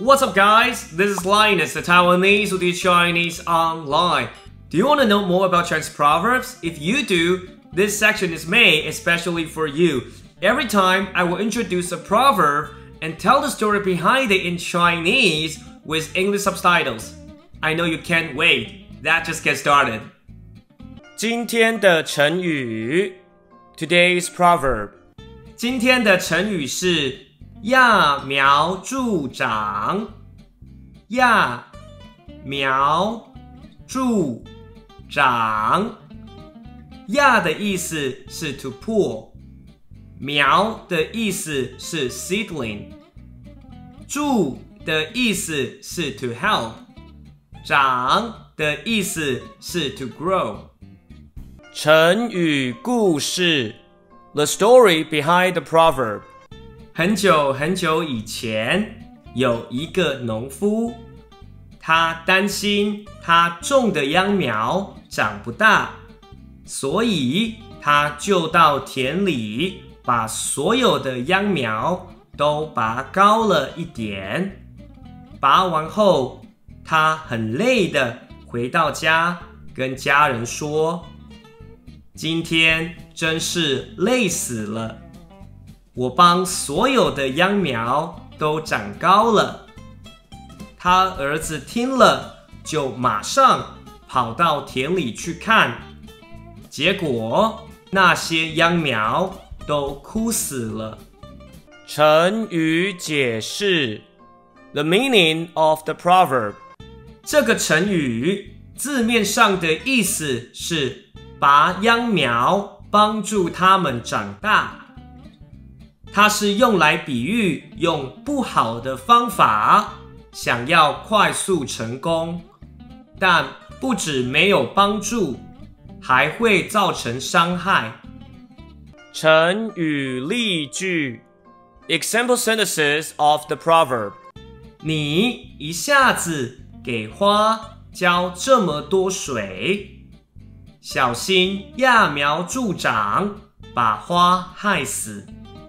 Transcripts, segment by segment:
What's up, guys? This is Linus, the Taiwanese who teach Chinese online. Do you want to know more about Chinese proverbs? If you do, this section is made especially for you. Every time, I will introduce a proverb and tell the story behind it in Chinese with English subtitles. I know you can't wait. That just gets started. 今天的成语 Today's proverb. 今天的成语是揠苗助长。揠苗助长。揠的意思是 to pull， 苗的意思是 seedling， 助的意思是 to help， 长的意思是 to grow。成语故事 The story behind the proverb。 很久很久以前，有一个农夫，他担心他种的秧苗长不大，所以他就到田里把所有的秧苗都拔高了一点。拔完后，他很累的回到家，跟家人说：今天真是累死了，我帮所有的秧苗都长高了。他儿子听了，就马上跑到田里去看，结果那些秧苗都枯死了。成语解释 The meaning of the proverb。 这个成语字面上的意思是拔秧苗，帮助它们长大。它是用来比喻用不好的方法想要快速成功，但不只没有帮助，还会造成伤害。成语例句 Example sentences of the proverb。 你一下子给花浇这么多水，小心揠苗助长，把花害死。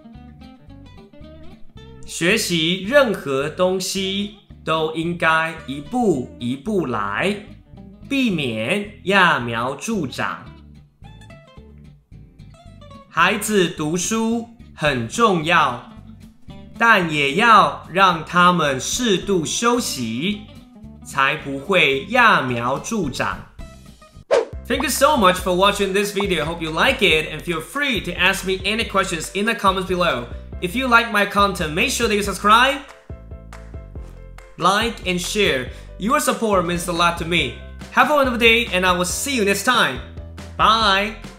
学习任何东西都应该一步一步来，避免揠苗助长。孩子读书很重要，但也要让他们适度休息，才不会揠苗助长。Thank you so much for watching this video. I hope you like it and feel free to ask me any questions in the comments below. If you like my content, make sure that you subscribe, like, and share. Your support means a lot to me. Have a wonderful day and I will see you next time. Bye!